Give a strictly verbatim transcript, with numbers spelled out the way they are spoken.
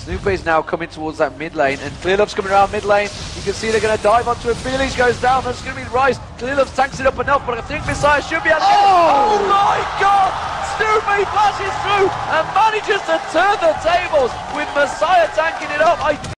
Snoop is now coming towards that mid lane, and Clearlove's coming around mid lane. You can see they're going to dive onto it. Felix goes down. That's going to be Rice. Clearlove tanks it up enough, but I think Messiah should be able to get it. Oh my God! Snoop flashes through and manages to turn the tables with Messiah tanking it up. I